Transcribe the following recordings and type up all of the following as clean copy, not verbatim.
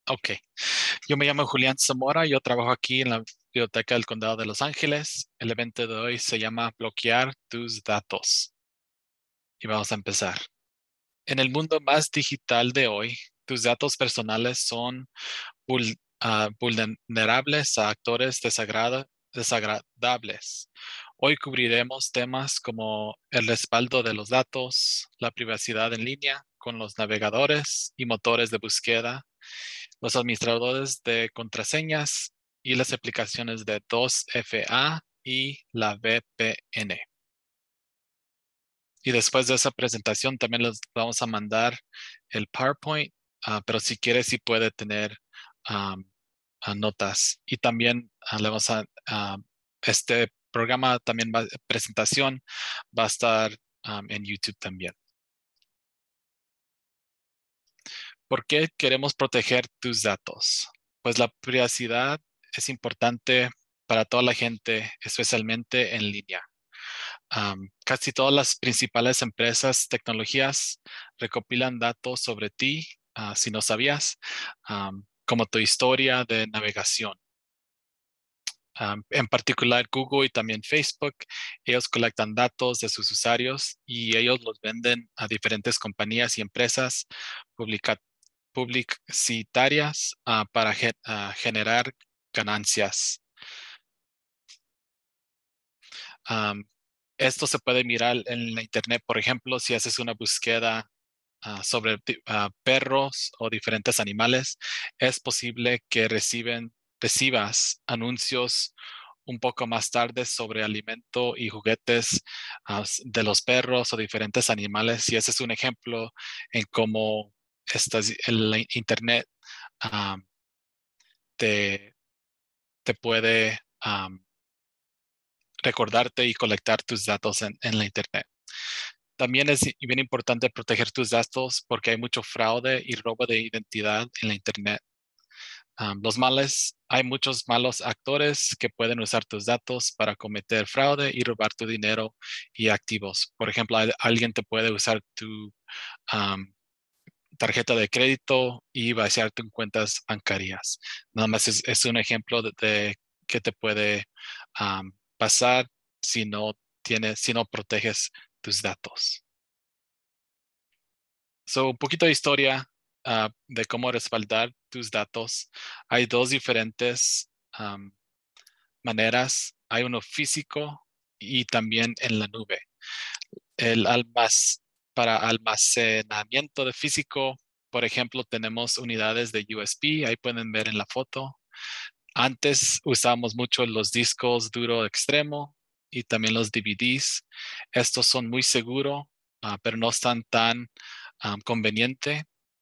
Ok, yo me llamo Julián Zamora, yo trabajo aquí en la Biblioteca del Condado de Los Ángeles. El evento de hoy se llama Bloquear tus datos y vamos a empezar. En el mundo más digital de hoy, tus datos personales son vulnerables a actores desagradables. Hoy cubriremos temas como el respaldo de los datos, la privacidad en línea con los navegadores y motores de búsqueda, los administradores de contraseñas y las aplicaciones de 2FA y la VPN. Y después de esa presentación también les vamos a mandar el PowerPoint, pero si quiere sí puede tener um, notas. Y también le vamos este programa también presentación va a estar en YouTube también. ¿Por qué queremos proteger tus datos? Pues la privacidad es importante para toda la gente, especialmente en línea. Casi todas las principales empresas, tecnologías, recopilan datos sobre ti, si no sabías, como tu historia de navegación. En particular Google y también Facebook, ellos colectan datos de sus usuarios y ellos los venden a diferentes compañías y empresas publicitarias para generar ganancias. Um, Esto se puede mirar en la internet, por ejemplo, si haces una búsqueda sobre perros o diferentes animales, es posible que recibas anuncios un poco más tarde sobre alimento y juguetes de los perros o diferentes animales. Y ese es un ejemplo en cómo el internet um, te, te puede recordarte y colectar tus datos en la internet. También es bien importante proteger tus datos porque hay mucho fraude y robo de identidad en la internet. Hay muchos malos actores que pueden usar tus datos para cometer fraude y robar tu dinero y activos. Por ejemplo, alguien te puede usar tu um, tarjeta de crédito y vaciar tus cuentas bancarias. Nada más es un ejemplo de que te puede pasar si no proteges tus datos. So, un poquito de historia de cómo respaldar tus datos. Hay dos diferentes maneras. Hay uno físico y también en la nube. El para almacenamiento de físico, por ejemplo, tenemos unidades de USB, ahí pueden ver en la foto. Antes usábamos mucho los discos duro extremo y también los DVDs. Estos son muy seguros, pero no están tan convenientes.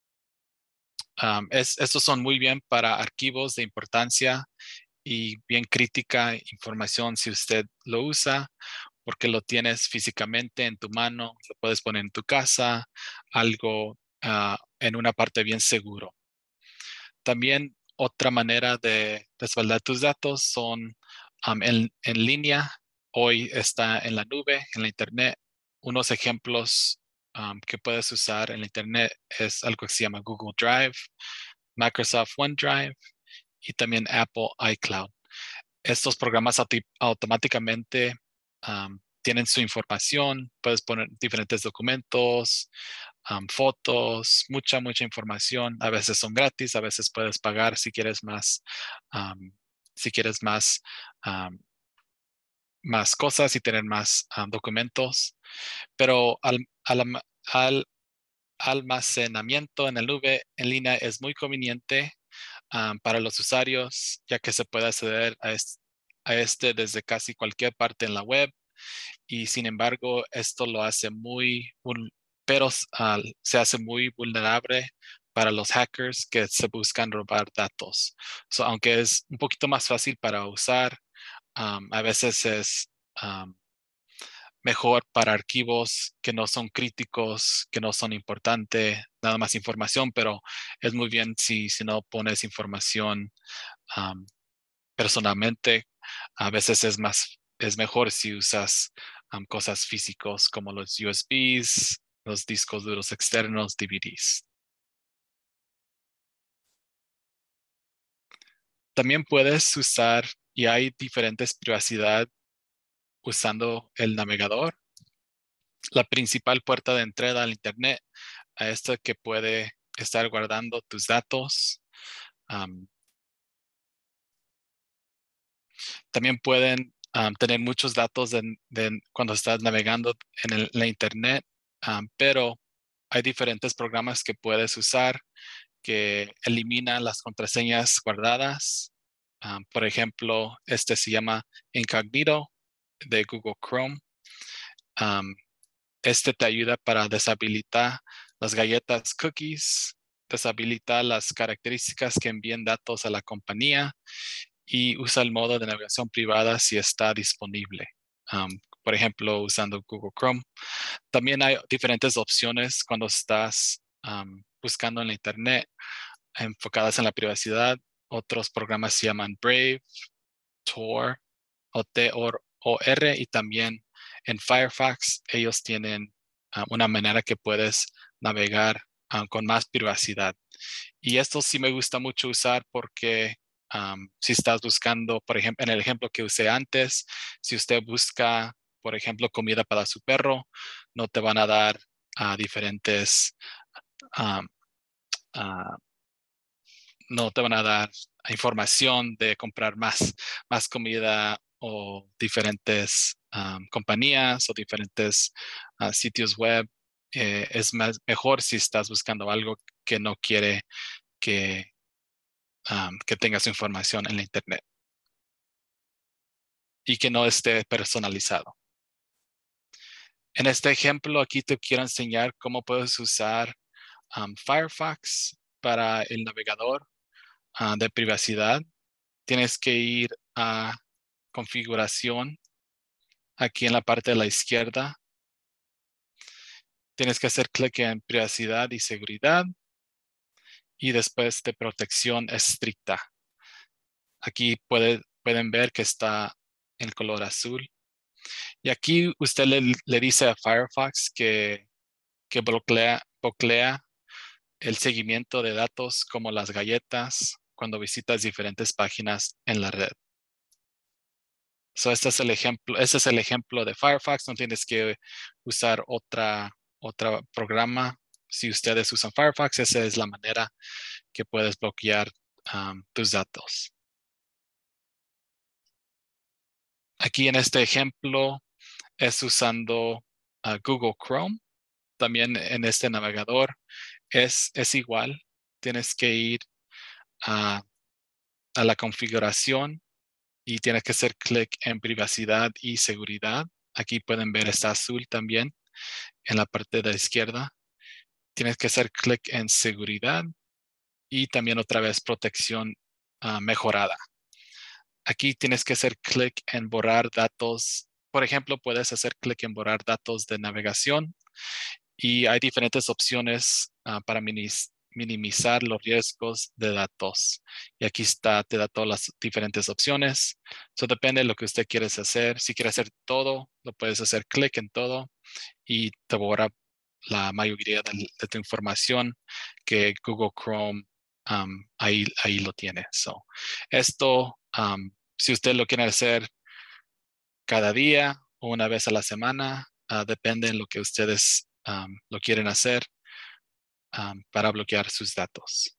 Estos son muy bien para archivos de importancia y bien crítica información si usted lo usa, porque lo tienes físicamente en tu mano, lo puedes poner en tu casa, algo en una parte bien seguro. También otra manera de respaldar tus datos son en línea. Hoy está en la nube, en la internet. Unos ejemplos que puedes usar en la internet es algo que se llama Google Drive, Microsoft OneDrive y también Apple iCloud. Estos programas automáticamente tienen su información, puedes poner diferentes documentos, fotos, mucha información. A veces son gratis, a veces puedes pagar si quieres um, si quieres um, más cosas y tener más documentos. Pero al almacenamiento en la nube en línea es muy conveniente para los usuarios, ya que se puede acceder a este desde casi cualquier parte en la web. Y sin embargo, esto lo hace pero se hace muy vulnerable para los hackers que se buscan robar datos. Aunque es un poquito más fácil para usar, a veces es mejor para archivos que no son críticos, que no son importantes, nada más información, pero es muy bien si no pones información um, personalmente. A veces es mejor si usas cosas físicos como los USBs, los discos duros externos, DVDs. También puedes usar, y hay diferentes privacidad usando el navegador. La principal puerta de entrada al Internet, a esto que puede estar guardando tus datos. Am, También pueden tener muchos datos cuando estás navegando en la Internet, pero hay diferentes programas que puedes usar que eliminan las contraseñas guardadas. Por ejemplo, este se llama Incognito de Google Chrome. Am, este te ayuda para deshabilitar las galletas cookies, deshabilitar las características que envíen datos a la compañía y usa el modo de navegación privada si está disponible. Um, por ejemplo, usando Google Chrome. También hay diferentes opciones cuando estás buscando en la Internet enfocadas en la privacidad. Otros programas se llaman Brave, Tor o T-O-R, y también en Firefox ellos tienen una manera que puedes navegar con más privacidad. Y esto sí me gusta mucho usar porque si estás buscando, por ejemplo, en el ejemplo que usé antes, si usted busca, por ejemplo, comida para su perro, no te van a dar diferentes, um, ah, no te van a dar información de comprar más comida o diferentes compañías o diferentes sitios web. Es mejor si estás buscando algo que no quiere que que tenga su información en la Internet y que no esté personalizado. En este ejemplo, aquí te quiero enseñar cómo puedes usar Firefox para el navegador de privacidad. Tienes que ir a configuración aquí en la parte de la izquierda. Tienes que hacer clic en privacidad y seguridad y después de protección estricta. Aquí pueden ver que está en color azul. Y aquí usted le dice a Firefox que bloquea el seguimiento de datos como las galletas cuando visitas diferentes páginas en la red. So, este es el ejemplo de Firefox. No tienes que usar otro programa. Si ustedes usan Firefox, esa es la manera que puedes bloquear tus datos. Aquí en este ejemplo es usando Google Chrome. También en este navegador es igual. Tienes que ir a, a la configuración y tienes que hacer clic en privacidad y seguridad. Aquí pueden ver, está azul también en la parte de la izquierda. Tienes que hacer clic en seguridad y también otra vez protección mejorada. Aquí tienes que hacer clic en borrar datos. Por ejemplo, puedes hacer clic en borrar datos de navegación y hay diferentes opciones para minimizar los riesgos de datos. Y aquí te da todas las diferentes opciones. Eso depende de lo que usted quiere hacer. Si quiere hacer todo, lo puedes hacer clic en todo y te borra la mayoría de tu información que Google Chrome ahí lo tiene. So, esto, si usted lo quiere hacer cada día o una vez a la semana, depende de lo que ustedes lo quieren hacer para bloquear sus datos.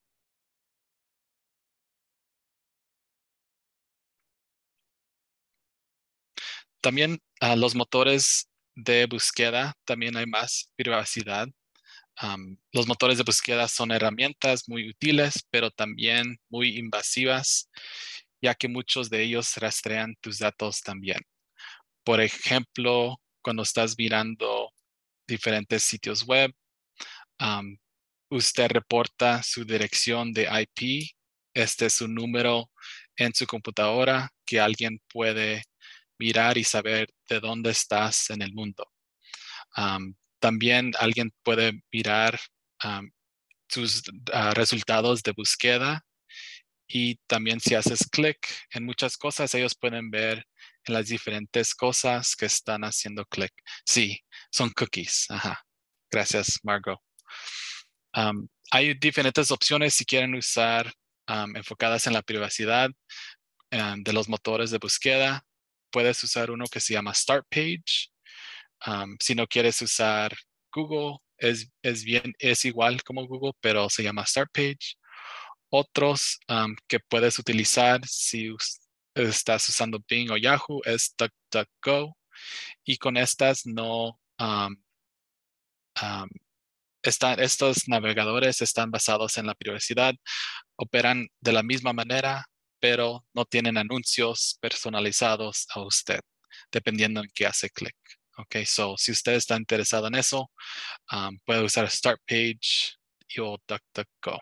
También los motores de búsqueda, también hay más privacidad. Los motores de búsqueda son herramientas muy útiles, pero también muy invasivas, ya que muchos de ellos rastrean tus datos también. Por ejemplo, cuando estás mirando diferentes sitios web, usted reporta su dirección de IP. Este es un número en su computadora que alguien puede mirar y saber de dónde estás en el mundo. También alguien puede mirar sus resultados de búsqueda y también si haces clic en muchas cosas, ellos pueden ver en las diferentes cosas que están haciendo clic. Sí, son cookies. Ajá. Gracias, Margot. Hay diferentes opciones si quieren usar enfocadas en la privacidad de los motores de búsqueda. Puedes usar uno que se llama Start Page. Si no quieres usar Google, es igual como Google, pero se llama Start Page. Otros que puedes utilizar si estás usando Bing o Yahoo es DuckDuckGo. Y con estas no estos navegadores están basados en la privacidad, operan de la misma manera, pero no tienen anuncios personalizados a usted, dependiendo en qué hace clic. Ok, so si usted está interesado en eso, puede usar Start Page o DuckDuckGo.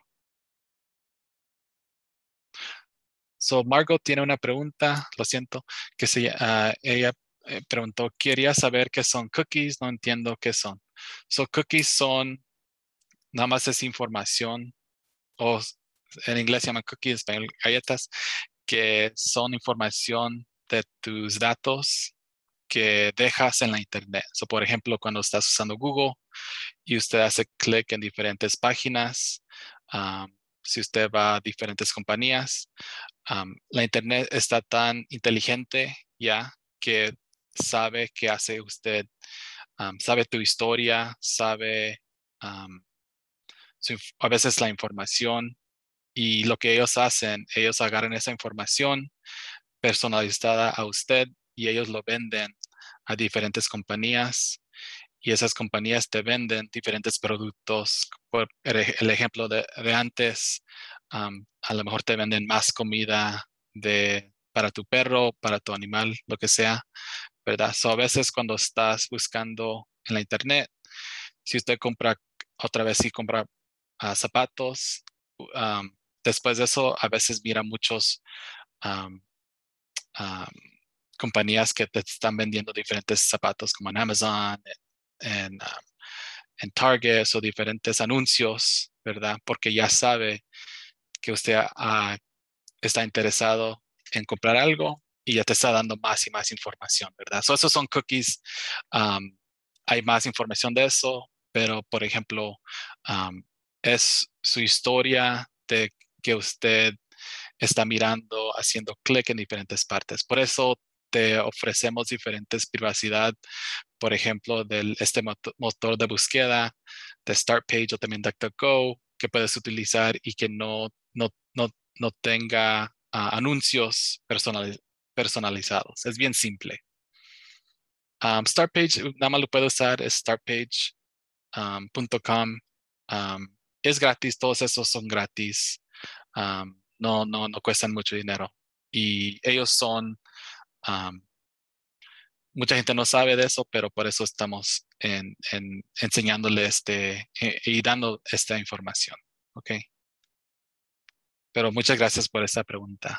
So Margot tiene una pregunta, lo siento, ella preguntó, quería saber qué son cookies, no entiendo qué son. So cookies son, nada más es información, o en inglés se llama cookies, en español galletas, que son información de tus datos que dejas en la internet. So, por ejemplo, cuando estás usando Google y usted hace clic en diferentes páginas, si usted va a diferentes compañías, la internet está tan inteligente ya que sabe qué hace usted, sabe tu historia, sabe a veces la información y lo que ellos hacen, ellos agarran esa información personalizada a usted y ellos lo venden a diferentes compañías y esas compañías te venden diferentes productos. Por el ejemplo de antes, a lo mejor te venden más comida para tu perro, para tu animal, lo que sea, ¿verdad? So, a veces cuando estás buscando en la internet, si usted compra, otra vez si compra zapatos, um, después de eso a veces mira muchos um, um, compañías que te están vendiendo diferentes zapatos como en Amazon, en, en Target o diferentes anuncios, ¿verdad? Porque ya sabe que usted está interesado en comprar algo y ya te está dando más y más información, ¿verdad? So, esos son cookies. Um, Hay más información de eso, pero por ejemplo, um, es su historia de que usted está mirando, haciendo clic en diferentes partes. Por eso te ofrecemos diferentes privacidad, por ejemplo, este motor de búsqueda, de Start Page o también DuckDuckGo, que puedes utilizar y que no tenga anuncios personalizados. Es bien simple. Start Page, nada más lo puedo usar, es startpage.com. Es gratis, todos esos son gratis. No cuestan mucho dinero. Y ellos son, um, mucha gente no sabe de eso, pero por eso estamos enseñándole y dando esta información. Ok. Pero muchas gracias por esta pregunta.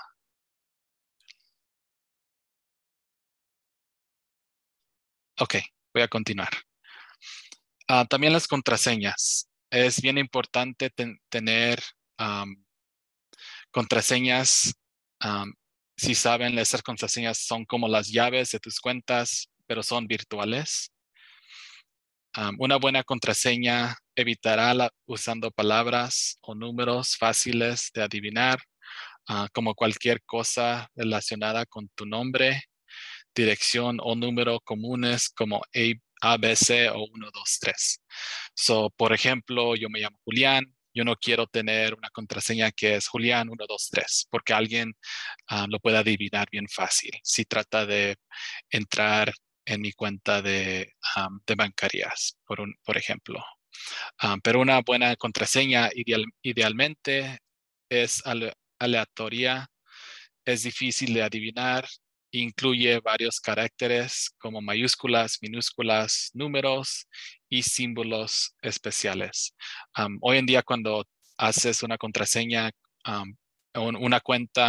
Ok, voy a continuar. También las contraseñas. Es bien importante tener contraseñas. um, si saben, esas contraseñas son como las llaves de tus cuentas, pero son virtuales. Una buena contraseña evitará usando palabras o números fáciles de adivinar, como cualquier cosa relacionada con tu nombre, dirección o número comunes como ABC o 123. So, por ejemplo, yo me llamo Julián. Yo no quiero tener una contraseña que es Julián 123 porque alguien lo puede adivinar bien fácil si trata de entrar en mi cuenta de bancarias, por ejemplo. Pero una buena contraseña idealmente es aleatoria, es difícil de adivinar, incluye varios caracteres como mayúsculas, minúsculas, números y símbolos especiales. Hoy en día cuando haces una contraseña, una cuenta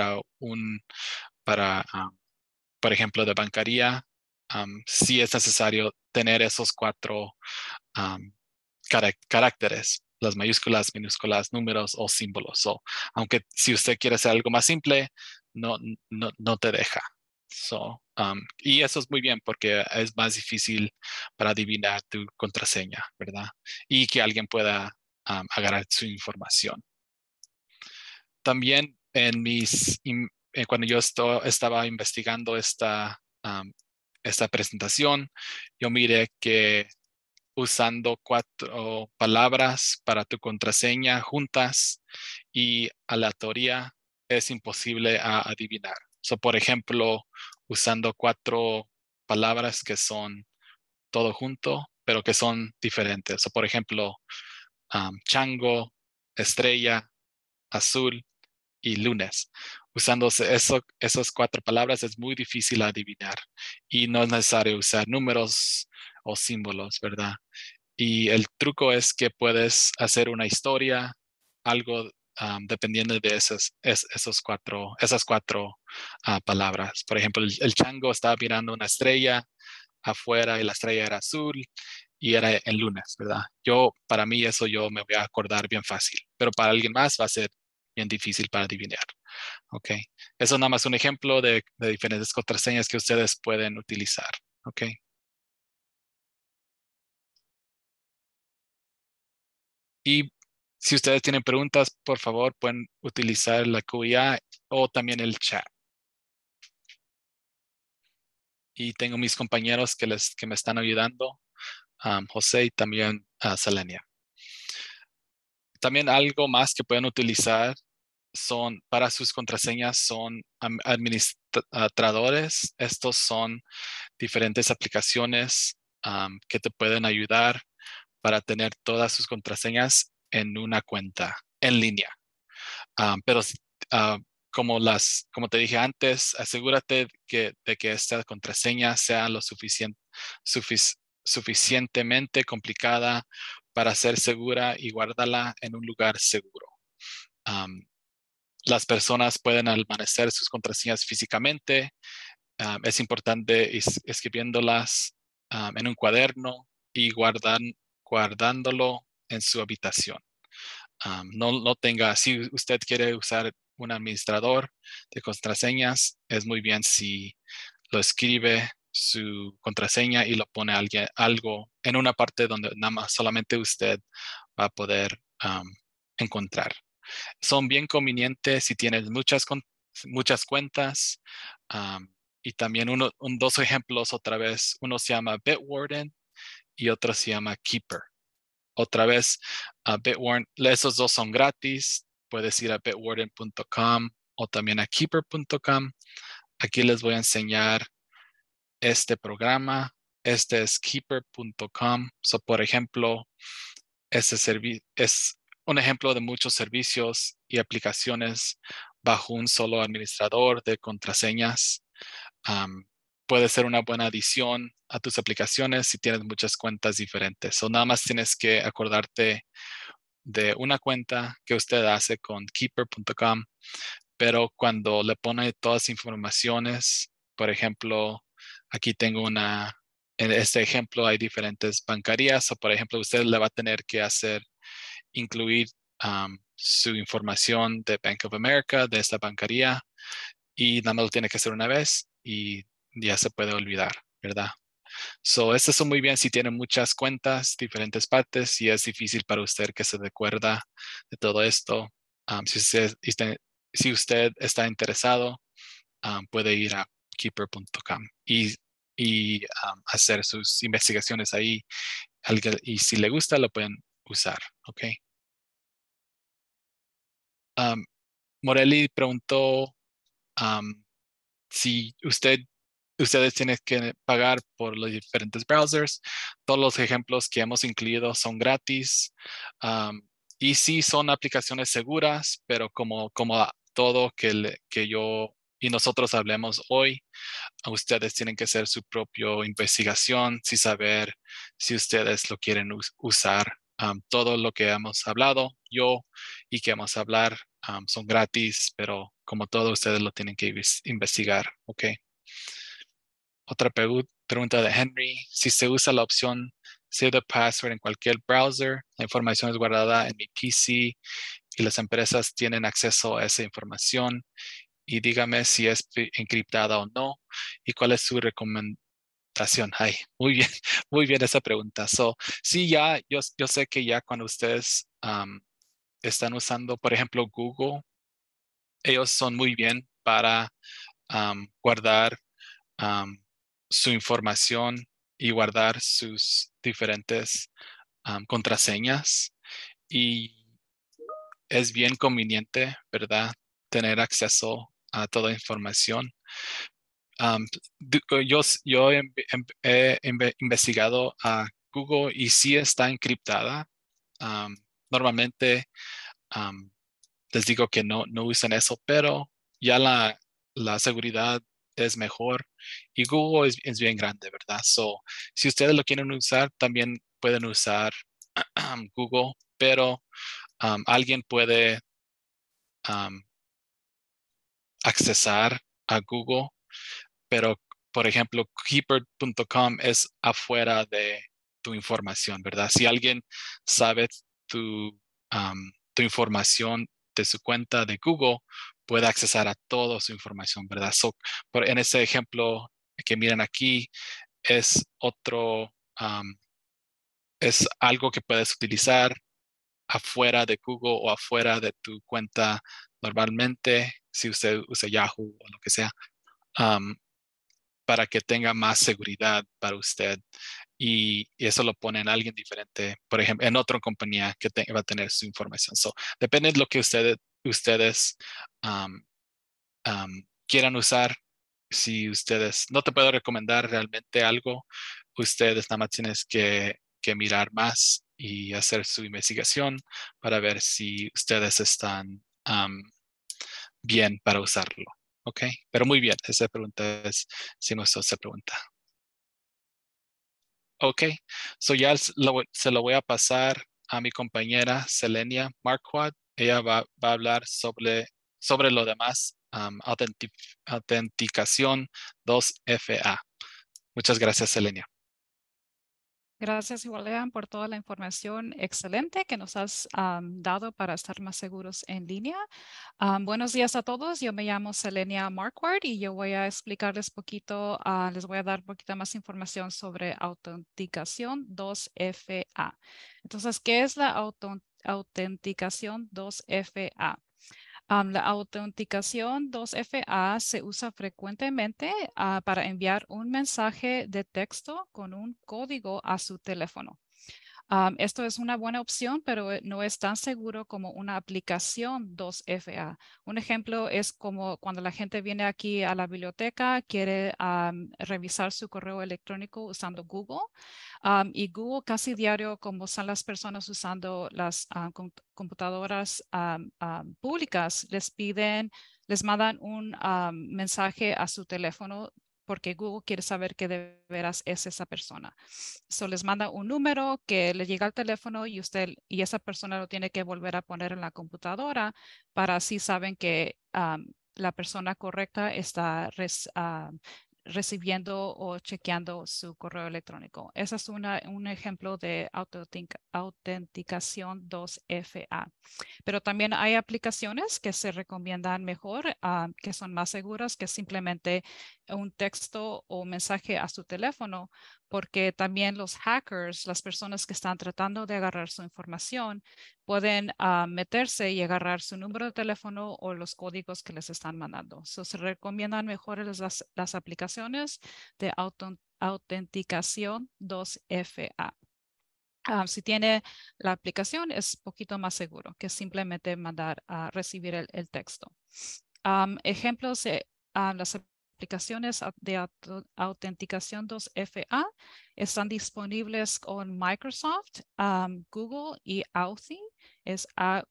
para por ejemplo, de bancaría, sí es necesario tener esos cuatro um, caracteres, las mayúsculas, minúsculas, números o símbolos. Aunque si usted quiere hacer algo más simple, no, no te deja. Y eso es muy bien porque es más difícil para adivinar tu contraseña, ¿verdad? Y que alguien pueda agarrar su información. También cuando yo estaba investigando esta presentación, yo miré que usando 4 palabras para tu contraseña juntas y aleatoria es imposible adivinar. So, por ejemplo, usando 4 palabras que son todo junto, pero que son diferentes. So, por ejemplo, chango, estrella, azul y lunes. Usándose esas 4 palabras es muy difícil adivinar y no es necesario usar números o símbolos, ¿verdad? Y el truco es que puedes hacer una historia, algo dependiendo de esas 4 palabras. Por ejemplo, el chango estaba mirando una estrella afuera y la estrella era azul y era el lunes, ¿verdad? Para mí eso yo me voy a acordar bien fácil, pero para alguien más va a ser bien difícil para adivinar. Ok. Eso es nada más un ejemplo de diferentes contraseñas que ustedes pueden utilizar. Ok. Y si ustedes tienen preguntas, por favor, pueden utilizar la QIA o también el chat. Y tengo mis compañeros que me están ayudando, José y también Selenia. También algo más que pueden utilizar para sus contraseñas son administradores. Estos son diferentes aplicaciones que te pueden ayudar para tener todas sus contraseñas en una cuenta en línea. Pero ah, como te dije antes, asegúrate de que esta contraseña sea suficientemente complicada para ser segura y guárdala en un lugar seguro. Am, las personas pueden almacenar sus contraseñas físicamente. Es importante escribiéndolas en un cuaderno y guardándolo en su habitación. No tenga, si usted quiere usar un administrador de contraseñas, es muy bien si lo escribe su contraseña y lo pone algo en una parte donde nada más solamente usted va a poder encontrar. Son bien convenientes si tienes muchas cuentas. Y también dos ejemplos otra vez. Uno se llama Bitwarden y otro se llama Keeper. Otra vez, Bitwarden, esos dos son gratis. Puedes ir a bitwarden.com o también a keeper.com. Aquí les voy a enseñar este programa. Este es keeper.com. So, por ejemplo, este es un ejemplo de muchos servicios y aplicaciones bajo un solo administrador de contraseñas. Um, Puede ser una buena adición a tus aplicaciones si tienes muchas cuentas diferentes. O nada más tienes que acordarte de una cuenta que usted hace con keeper.com, pero cuando le pone todas las informaciones, por ejemplo, aquí tengo en este ejemplo hay diferentes bancarías, o por ejemplo, usted le va a tener que incluir su información de Bank of America, de esta bancaría, y nada más lo tiene que hacer una vez y ya se puede olvidar, ¿verdad? So, estas son muy bien si tienen muchas cuentas, diferentes partes, y es difícil para usted que se recuerda de todo esto. Si usted está interesado, puede ir a keeper.com y hacer sus investigaciones ahí. Y si le gusta, lo pueden usar, ¿ok? Um, Morelli preguntó si ustedes tienen que pagar por los diferentes browsers. Todos los ejemplos que hemos incluido son gratis. um, y sí son aplicaciones seguras, pero como todo que yo y nosotros hablemos hoy, ustedes tienen que hacer su propia investigación, si saber si ustedes lo quieren usar. Todo lo que hemos hablado, yo y que vamos a hablar, son gratis, pero como todo, ustedes lo tienen que investigar. Ok. Otra pregunta de Henry. Si se usa la opción Save the Password en cualquier browser, la información es guardada en mi PC y las empresas tienen acceso a esa información. Y dígame si es encriptada o no y cuál es su recomendación. Ay, muy bien, muy bien esa pregunta. Sí, yo sé que ya cuando ustedes están usando, por ejemplo, Google, ellos son muy bien para guardar su información y guardar sus diferentes contraseñas. Y es bien conveniente, ¿verdad? Tener acceso a toda información. Um, yo he investigado a Google y sí está encriptada. Um, Normalmente um, les digo que no usen eso, pero ya la seguridad es mejor y Google es bien grande, ¿verdad? So, si ustedes lo quieren usar, también pueden usar Google, pero alguien puede um, accesar a Google, pero por ejemplo, keeper.com es afuera de tu información, ¿verdad? Si alguien sabe tu información de su cuenta de Google, puede accesar a toda su información, ¿verdad? So, en ese ejemplo que miren aquí, es es algo que puedes utilizar afuera de Google o afuera de tu cuenta normalmente, si usted usa Yahoo o lo que sea, um, para que tenga más seguridad para usted. Y eso lo pone en alguien diferente, por ejemplo, en otra compañía que va a tener su información. So, depende de lo que ustedes um, quieran usar. Si ustedes, no te puedo recomendar realmente algo, ustedes nada más tienes que mirar más y hacer su investigación para ver si ustedes están bien para usarlo. ¿Ok? Pero muy bien, esa pregunta es si no se pregunta. Ok, so ya se lo voy a pasar a mi compañera Selenia Marquardt. Ella va a hablar sobre lo demás, autenticación 2FA. Muchas gracias, Selenia. Gracias, Igualean, por toda la información excelente que nos has dado para estar más seguros en línea. Buenos días a todos. Yo me llamo Selenia Marquardt y yo voy a explicarles poquito, les voy a dar un poquito más información sobre autenticación 2FA. Entonces, ¿qué es la autenticación 2FA? La autenticación 2FA se usa frecuentemente para enviar un mensaje de texto con un código a su teléfono. Esto es una buena opción, pero no es tan seguro como una aplicación 2FA. Un ejemplo es como cuando la gente viene aquí a la biblioteca, quiere revisar su correo electrónico usando Google. Y Google casi diario, como están las personas usando las computadoras públicas, les mandan un mensaje a su teléfono porque Google quiere saber que de veras es esa persona. So les manda un número que le llega al teléfono y esa persona lo tiene que volver a poner en la computadora para así saben que la persona correcta está recibiendo o chequeando su correo electrónico. Ese es un ejemplo de autenticación 2FA. Pero también hay aplicaciones que se recomiendan mejor, que son más seguras que simplemente un texto o mensaje a su teléfono, porque también los hackers, las personas que están tratando de agarrar su información, pueden meterse y agarrar su número de teléfono o los códigos que les están mandando. Se recomiendan mejor las aplicaciones de autenticación 2FA. Si tiene la aplicación, es un poquito más seguro que simplemente mandar a recibir el texto. Ejemplos de las aplicaciones de autenticación 2FA están disponibles con Microsoft, Google y Authy. Es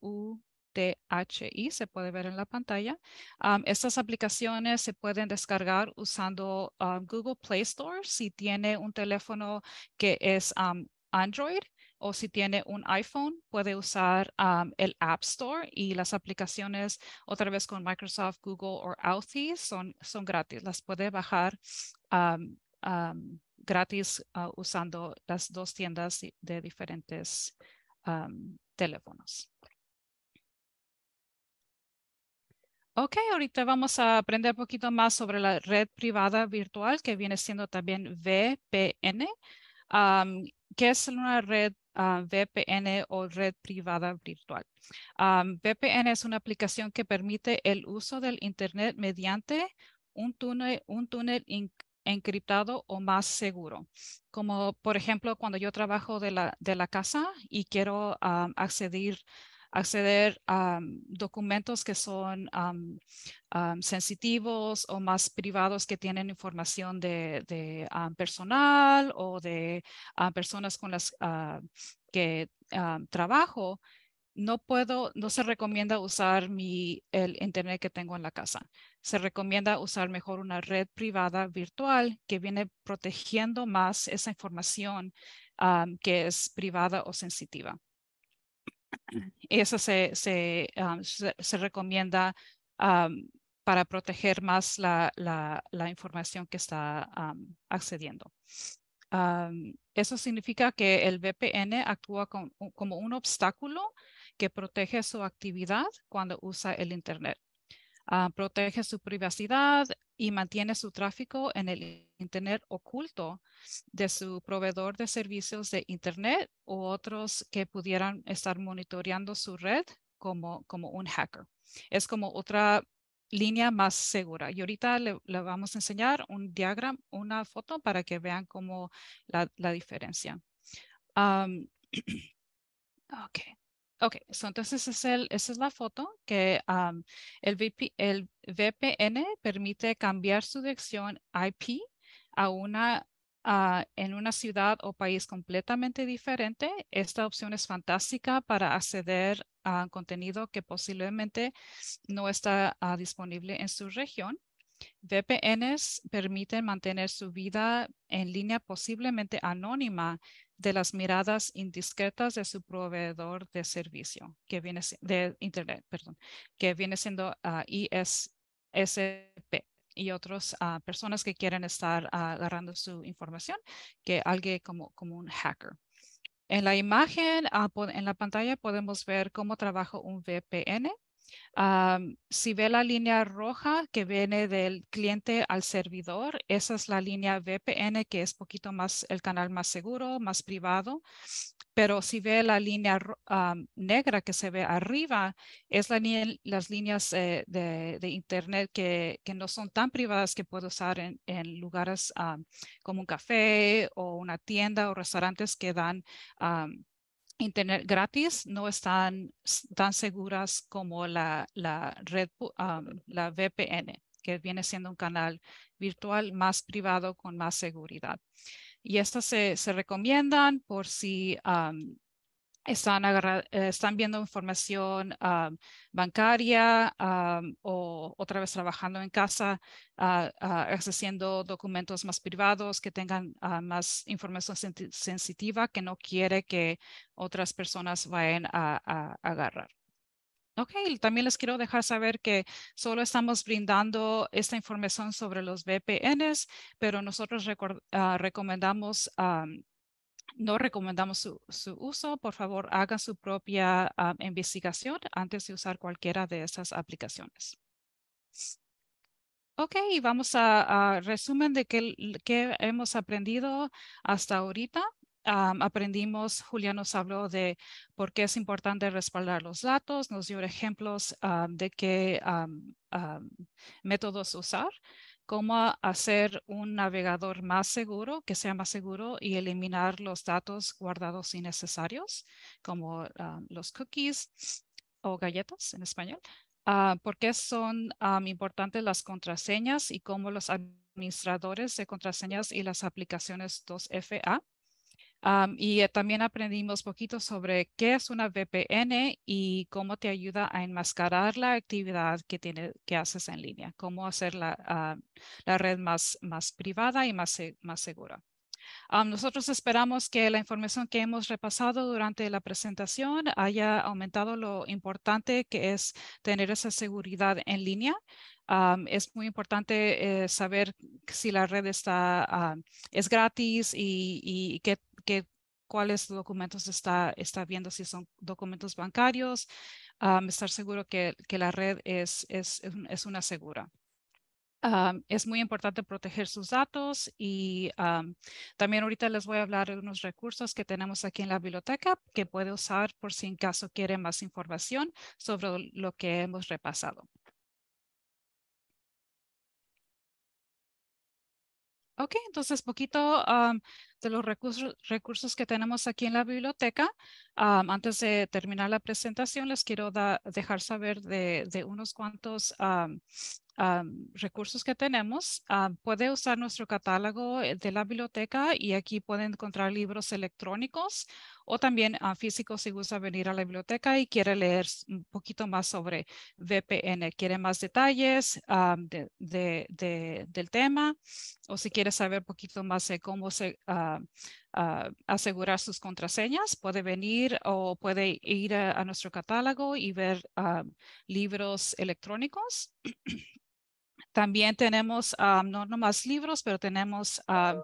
AUTHI, se puede ver en la pantalla. Estas aplicaciones se pueden descargar usando Google Play Store si tiene un teléfono que es Android, o si tiene un iPhone, puede usar el App Store, y las aplicaciones otra vez con Microsoft, Google o Authy son gratis. Las puede bajar gratis usando las dos tiendas de diferentes teléfonos. Ok, ahorita vamos a aprender un poquito más sobre la red privada virtual, que viene siendo también VPN. ¿Qué es una red VPN o red privada virtual. VPN es una aplicación que permite el uso del Internet mediante un túnel encriptado o más seguro. Como por ejemplo, cuando yo trabajo de la casa y quiero acceder a documentos que son sensitivos o más privados, que tienen información de personal o de personas con las que trabajo. No se recomienda usar el internet que tengo en la casa. Se recomienda usar mejor una red privada virtual que viene protegiendo más esa información que es privada o sensitiva. Eso se recomienda para proteger más la información que está accediendo. Eso significa que el VPN actúa como un obstáculo que protege su actividad cuando usa el Internet. Protege su privacidad y mantiene su tráfico en el Internet oculto de su proveedor de servicios de Internet u otros que pudieran estar monitoreando su red como un hacker. Es como otra línea más segura. Y ahorita le vamos a enseñar un diagrama, una foto para que vean cómo la diferencia. Ok. Ok, entonces esa es la foto que el VPN permite cambiar su dirección IP en una ciudad o país completamente diferente. Esta opción es fantástica para acceder a contenido que posiblemente no está disponible en su región. VPNs permiten mantener su vida en línea posiblemente anónima de las miradas indiscretas de su proveedor de servicio, de Internet, perdón, que viene siendo ISP y otras personas que quieren estar agarrando su información, que alguien como un hacker. En la imagen, en la pantalla podemos ver cómo trabaja un VPN. Si ve la línea roja que viene del cliente al servidor, esa es la línea VPN, que es poquito más el canal más seguro, más privado. Pero si ve la línea negra que se ve arriba, es las líneas de Internet que no son tan privadas, que puedo usar en lugares como un café o una tienda o restaurantes que dan Internet gratis, no están tan seguras como la red, la VPN, que viene siendo un canal virtual más privado con más seguridad. Y estas se recomiendan por si están viendo información bancaria o otra vez trabajando en casa, accediendo documentos más privados que tengan más información sensitiva que no quiere que otras personas vayan a agarrar. Ok, también les quiero dejar saber que solo estamos brindando esta información sobre los VPNs, pero nosotros recomendamos no recomendamos su uso. Por favor, hagan su propia investigación antes de usar cualquiera de estas aplicaciones. Ok, y vamos a resumen de qué hemos aprendido hasta ahorita. Aprendimos, Julia nos habló de por qué es importante respaldar los datos, nos dio ejemplos de qué métodos usar, cómo hacer un navegador más seguro, que sea más seguro, y eliminar los datos guardados innecesarios, como los cookies o galletas en español. ¿Por qué son importantes las contraseñas y cómo los administradores de contraseñas y las aplicaciones 2FA? Y también aprendimos poquito sobre qué es una VPN y cómo te ayuda a enmascarar la actividad que haces en línea, cómo hacer la red más privada y más segura. Nosotros esperamos que la información que hemos repasado durante la presentación haya aumentado lo importante que es tener esa seguridad en línea. Es muy importante saber si la red es gratis y cuáles documentos está viendo, si son documentos bancarios, estar seguro que la red es una segura. Es muy importante proteger sus datos y también ahorita les voy a hablar de unos recursos que tenemos aquí en la biblioteca que puede usar por si en caso quiere más información sobre lo que hemos repasado. Ok, entonces poquito de los recursos que tenemos aquí en la biblioteca. Antes de terminar la presentación, les quiero dejar saber de unos cuantos recursos que tenemos. Puede usar nuestro catálogo de la biblioteca y aquí pueden encontrar libros electrónicos o también físicos si gusta venir a la biblioteca y quiere leer un poquito más sobre VPN, quiere más detalles del tema o si quiere saber un poquito más de cómo asegurar sus contraseñas, puede venir o puede ir a nuestro catálogo y ver libros electrónicos. También tenemos no nomás libros, pero tenemos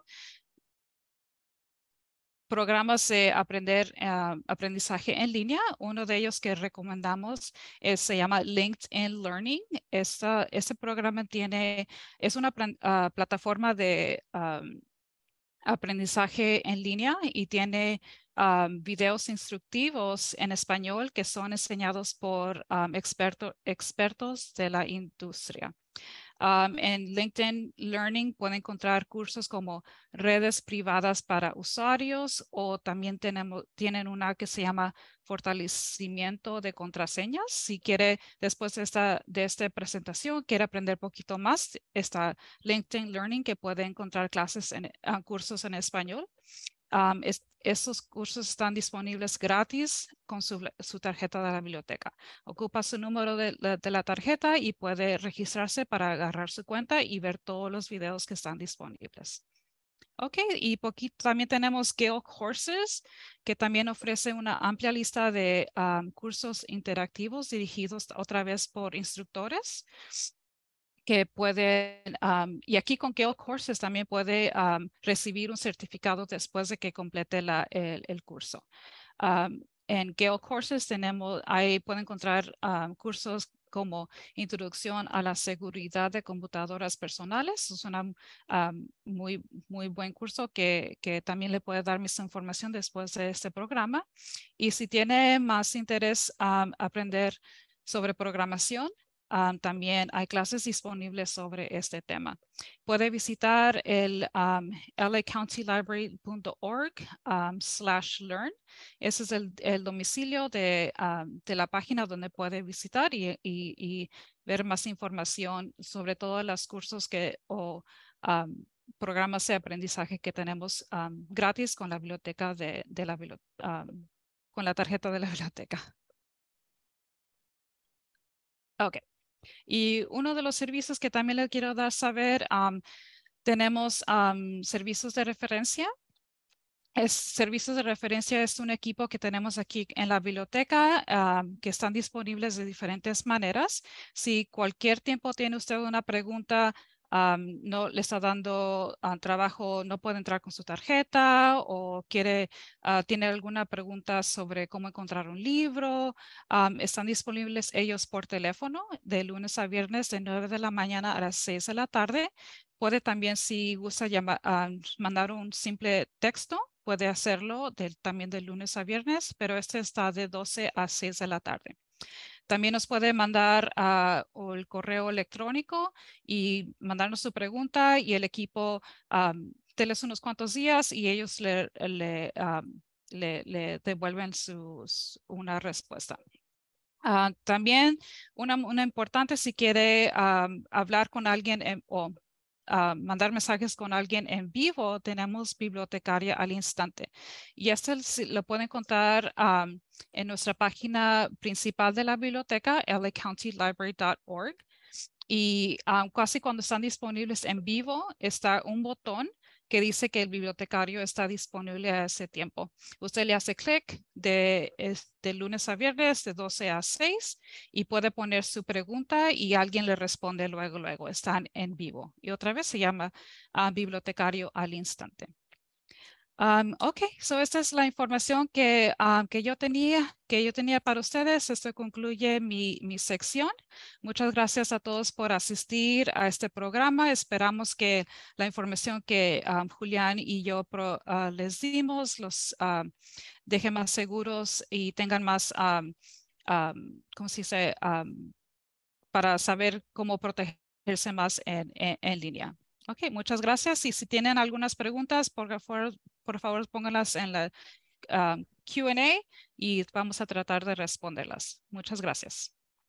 programas de aprendizaje en línea. Uno de ellos que recomendamos se llama LinkedIn Learning. Este programa es una plataforma de aprendizaje en línea y tiene videos instructivos en español que son enseñados por expertos de la industria. En LinkedIn Learning pueden encontrar cursos como redes privadas para usuarios o también tienen una que se llama fortalecimiento de contraseñas. Si quiere, después de esta presentación, quiere aprender un poquito más, está LinkedIn Learning que puede encontrar cursos en español. Esos cursos están disponibles gratis con su tarjeta de la biblioteca. Ocupa su número de la tarjeta y puede registrarse para agarrar su cuenta y ver todos los videos que están disponibles. Ok, y también tenemos Gale Courses, que también ofrece una amplia lista de cursos interactivos dirigidos otra vez por instructores que pueden, y aquí con Gale Courses también puede recibir un certificado después de que complete el curso. En Gale Courses ahí pueden encontrar cursos como Introducción a la Seguridad de Computadoras Personales. Es un muy buen curso que también le puede dar más información después de este programa. Y si tiene más interés aprender sobre programación, también hay clases disponibles sobre este tema. Puede visitar el lacountylibrary.org/learn. Ese es el domicilio de la página donde puede visitar y ver más información sobre todos los cursos o programas de aprendizaje que tenemos gratis con la biblioteca con la tarjeta de la biblioteca. Ok. Y uno de los servicios que también le quiero dar saber, tenemos servicios de referencia. Servicios de referencia es un equipo que tenemos aquí en la biblioteca que están disponibles de diferentes maneras. Si cualquier tiempo tiene usted una pregunta, no le está dando trabajo, no puede entrar con su tarjeta o tiene alguna pregunta sobre cómo encontrar un libro, están disponibles ellos por teléfono de lunes a viernes de 9 de la mañana a las 6 de la tarde. Puede también, si gusta, mandar un simple texto. Puede hacerlo también de lunes a viernes, pero este está de 12 a 6 de la tarde. También nos puede mandar el correo electrónico y mandarnos su pregunta y el equipo teles unos cuantos días y ellos le devuelven una respuesta. También una importante si quiere hablar con alguien o mandar mensajes con alguien en vivo, tenemos bibliotecaria al instante. Y lo pueden encontrar en nuestra página principal de la biblioteca, lacountylibrary.org. Y casi cuando están disponibles en vivo, está un botón que dice que el bibliotecario está disponible a ese tiempo. Usted le hace clic de lunes a viernes de 12 a 6 y puede poner su pregunta y alguien le responde luego. Están en vivo. Y otra vez se llama bibliotecario al instante. Ok, so esta es la información que yo tenía para ustedes. Esto concluye mi sección. Muchas gracias a todos por asistir a este programa. Esperamos que la información que Julián y yo les dimos los deje más seguros y tengan más, ¿cómo se dice? Para saber cómo protegerse más en línea. Ok, muchas gracias. Y si tienen algunas preguntas, por favor pónganlas en la Q&A y vamos a tratar de responderlas. Muchas gracias.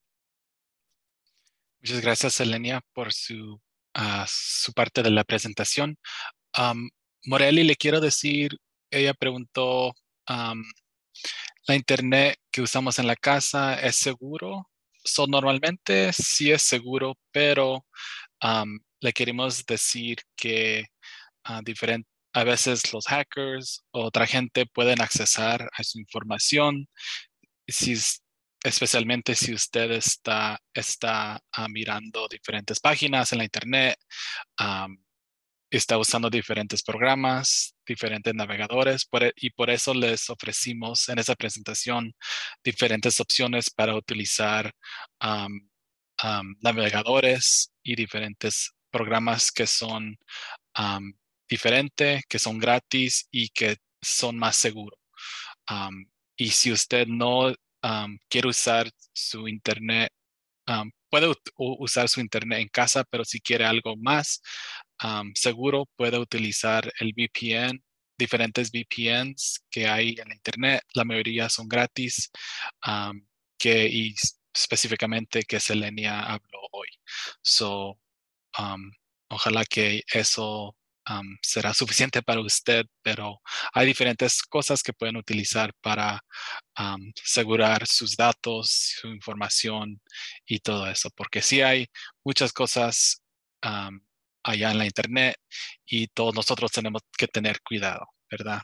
Muchas gracias, Elenia, por su parte de la presentación. Um, Morelli, le quiero decir, ella preguntó, ¿la internet que usamos en la casa es seguro? Normalmente sí es seguro, pero le queremos decir que a veces los hackers o otra gente pueden accesar a su información, si, especialmente si usted está mirando diferentes páginas en la internet, um, está usando diferentes programas, diferentes navegadores, y por eso les ofrecimos en esa presentación diferentes opciones para utilizar um, navegadores y diferentes programas que son um, diferentes, que son gratis y que son más seguros. Y si usted no quiere usar su internet, puede usar su internet en casa, pero si quiere algo más seguro, puede utilizar el VPN, diferentes VPNs que hay en la internet. La mayoría son gratis, y específicamente que Selenia habló hoy. So, um, ojalá que eso será suficiente para usted, pero hay diferentes cosas que pueden utilizar para asegurar sus datos, su información y todo eso, porque sí hay muchas cosas allá en la internet y todos nosotros tenemos que tener cuidado, ¿verdad?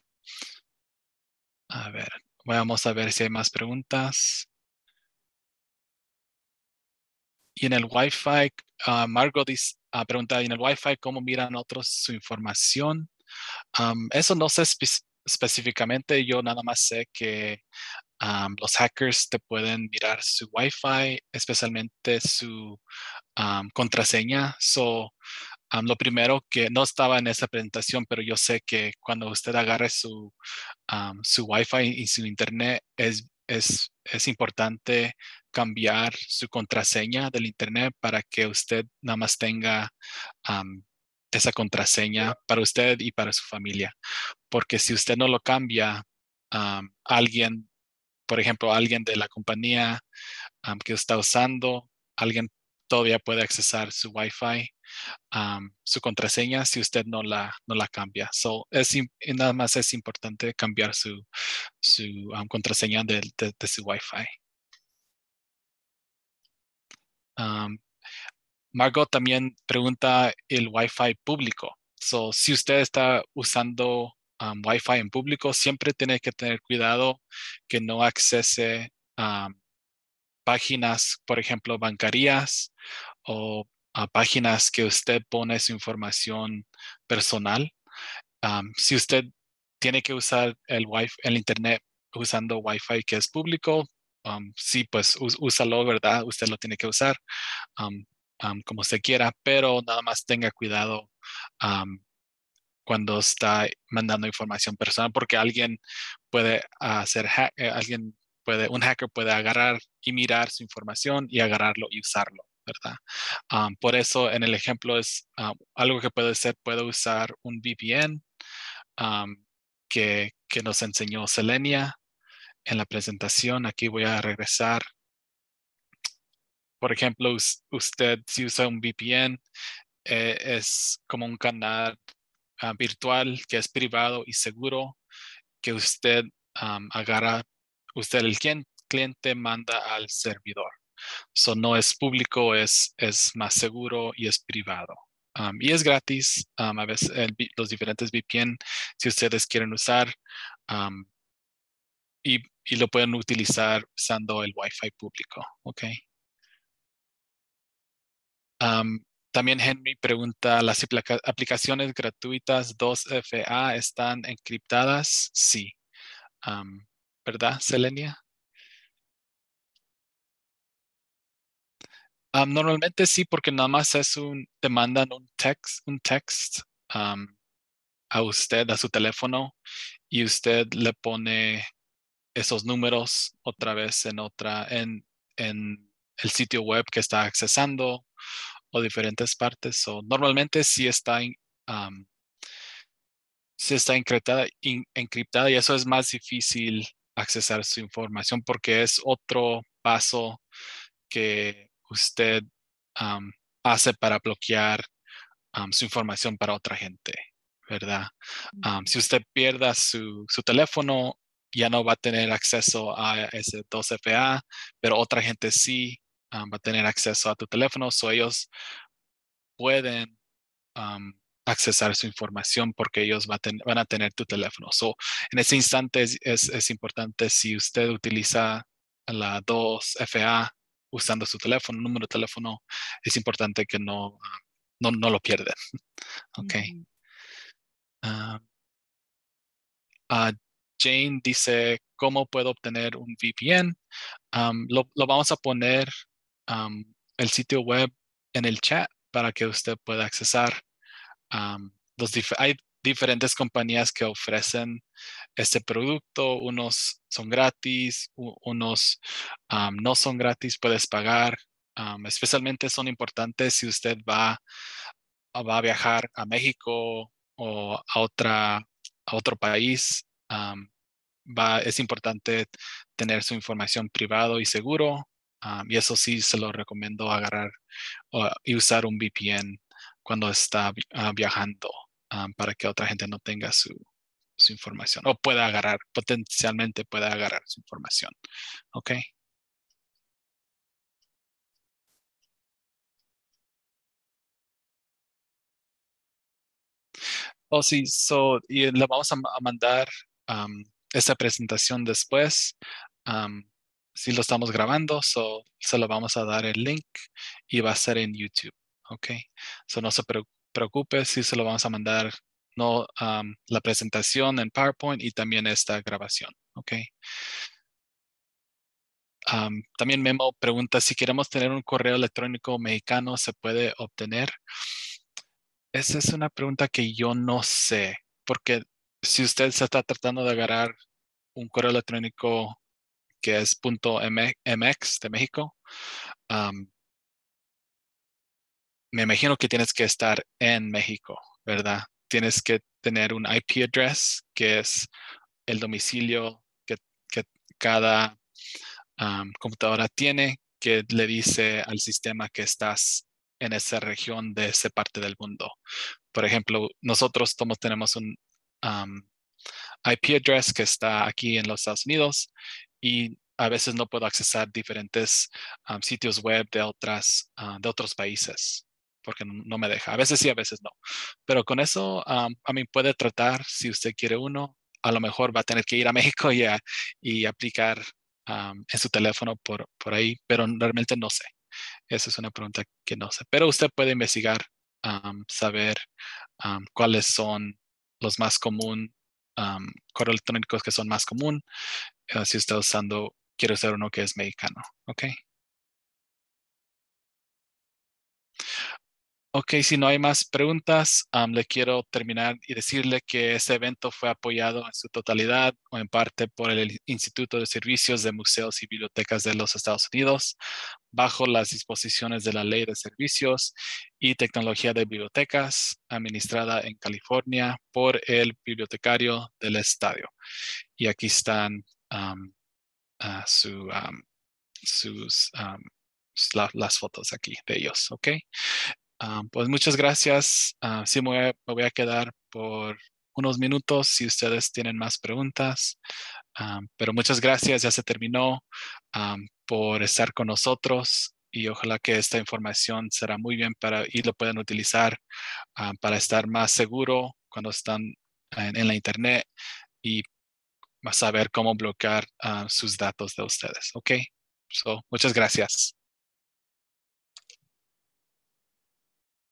A ver, vamos a ver si hay más preguntas. Y en el Wi-Fi, Margot pregunta, ¿y en el Wi-Fi cómo miran otros su información? Eso no sé específicamente, yo nada más sé que los hackers te pueden mirar su Wi-Fi, especialmente su contraseña. Lo primero que no estaba en esa presentación, pero yo sé que cuando usted agarre su Wi-Fi y su internet, es importante cambiar su contraseña del internet para que usted nada más tenga esa contraseña para usted y para su familia. Porque si usted no lo cambia, alguien, por ejemplo, alguien de la compañía que está usando, alguien todavía puede accesar su Wi-Fi, su contraseña si usted no la cambia. Y nada más es importante cambiar su contraseña de su Wi-Fi. Um, Margot también pregunta el Wi-Fi público. Si usted está usando Wi-Fi en público, siempre tiene que tener cuidado que no accese páginas, por ejemplo, bancarias o a páginas que usted pone su información personal. Si usted tiene que usar el internet usando Wi-Fi que es público, sí, pues úsalo, ¿verdad? Usted lo tiene que usar um, como usted quiera, pero nada más tenga cuidado cuando está mandando información personal, porque alguien puede un hacker puede agarrar y mirar su información y agarrarlo y usarlo, ¿verdad? Por eso en el ejemplo es algo que puede ser, puede usar un VPN que nos enseñó Selenia en la presentación. Aquí voy a regresar. Por ejemplo, usted si usa un VPN, es como un canal virtual que es privado y seguro que usted agarra, el cliente manda al servidor. No es público, es más seguro y es privado. Y es gratis. A veces los diferentes VPN, si ustedes quieren usar, um, y lo pueden utilizar usando el Wi-Fi público. ¿Ok? También Henry pregunta, ¿las aplicaciones gratuitas 2FA están encriptadas? Sí. ¿Verdad, Selenia? Normalmente sí, porque nada más te mandan un text a usted, a su teléfono, y usted le pone esos números otra vez en el sitio web que está accesando o diferentes partes. O normalmente um, sí está encriptada y eso es más difícil accesar su información porque es otro paso que usted um, hace para bloquear su información para otra gente, ¿verdad? Si usted pierda su teléfono, ya no va a tener acceso a ese 2FA, pero otra gente sí va a tener acceso a tu teléfono, o ellos pueden accesar su información porque ellos van a tener tu teléfono. So, en ese instante es importante si usted utiliza la 2FA usando su teléfono, número de teléfono, es importante que no lo pierdan. Ok. Ujú. Ah, ah, Jane dice, ¿cómo puedo obtener un VPN? Lo vamos a poner um, el sitio web en el chat para que usted pueda accesar. Hay diferentes compañías que ofrecen este producto. Unos son gratis, unos no son gratis, puedes pagar. Especialmente son importantes si usted va a viajar a México o a otro país. Es importante tener su información privado y seguro. Y eso sí se lo recomiendo agarrar y usar un VPN cuando está viajando para que otra gente no tenga su información o potencialmente pueda agarrar su información. ¿Ok? Oh, sí, y le vamos a mandar esta presentación después. Um, sí lo estamos grabando, se lo vamos a dar el link y va a ser en YouTube. Ok. No se preocupe, sí se lo vamos a mandar no, la presentación en PowerPoint y también esta grabación. Ok. También Memo pregunta si queremos tener un correo electrónico mexicano, ¿se puede obtener? Esa es una pregunta que yo no sé, porque si usted se está tratando de agarrar un correo electrónico que es .mx de México, am, me imagino que tienes que estar en México, ¿verdad? Tienes que tener un IP address, que es el domicilio que cada computadora tiene, que le dice al sistema que estás en esa región de esa parte del mundo. Por ejemplo, nosotros todos tenemos un IP address que está aquí en los Estados Unidos y a veces no puedo accesar diferentes sitios web de otros países porque no me deja. A veces sí, a veces no. Pero con eso, a mí puede tratar, si usted quiere uno, a lo mejor va a tener que ir a México y aplicar en su teléfono por ahí, pero realmente no sé. Esa es una pregunta que no sé. Pero usted puede investigar, saber cuáles son los más común, correos electrónicos que son más común, si está quiere usar uno que es mexicano. ¿Ok? Ok, si no hay más preguntas, le quiero terminar y decirle que este evento fue apoyado en su totalidad o en parte por el Instituto de Servicios de Museos y Bibliotecas de los Estados Unidos, bajo las disposiciones de la Ley de Servicios y Tecnología de Bibliotecas, administrada en California por el bibliotecario del estadio. Y aquí están ah, su, sus, las fotos aquí de ellos, ¿ok? Pues muchas gracias. Sí, me voy a quedar por unos minutos si ustedes tienen más preguntas. Pero muchas gracias, ya se terminó por estar con nosotros y ojalá que esta información será muy bien y lo puedan utilizar para estar más seguro cuando están en la internet y saber cómo bloquear sus datos de ustedes. Ok, muchas gracias.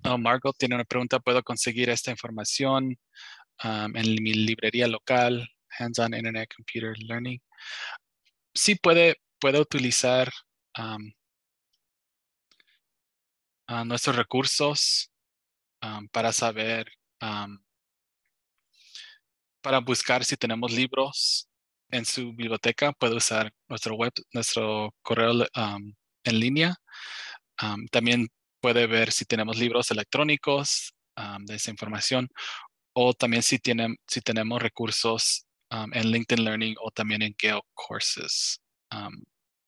Margot tiene una pregunta. ¿Puedo conseguir esta información en mi librería local, Hands-on Internet Computer Learning? Sí, puede utilizar nuestros recursos para saber, para buscar si tenemos libros en su biblioteca. Puede usar nuestro correo en línea. También puede ver si tenemos libros electrónicos de esa información, o también si tenemos recursos en LinkedIn Learning o también en Gale Courses. Um,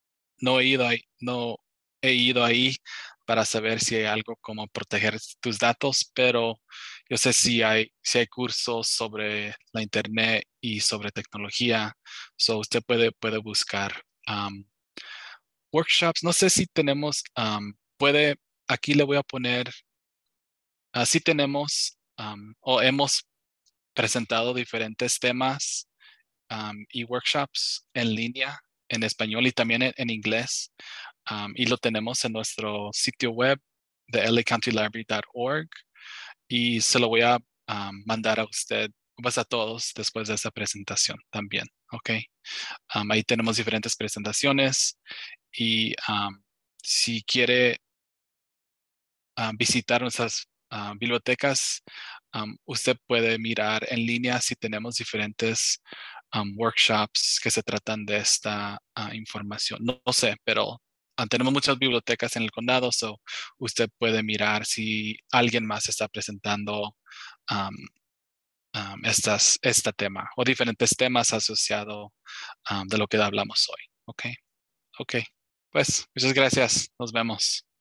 no he ido ahí para saber si hay algo como proteger tus datos, pero yo sé si hay cursos sobre la internet y sobre tecnología, so usted puede buscar workshops. No sé si tenemos, aquí le voy a poner, así tenemos o hemos presentado diferentes temas y workshops en línea en español y también en inglés. Y lo tenemos en nuestro sitio web de lacountylibrary.org, y se lo voy a mandar a usted, pues a todos después de esa presentación también, ¿ok? Ahí tenemos diferentes presentaciones, y si quiere visitar nuestras bibliotecas, usted puede mirar en línea si tenemos diferentes workshops que se tratan de esta información. No sé, pero tenemos muchas bibliotecas en el condado, so usted puede mirar si alguien más está presentando um, este tema o diferentes temas asociados de lo que hablamos hoy. Ok, ok. Pues muchas gracias. Nos vemos.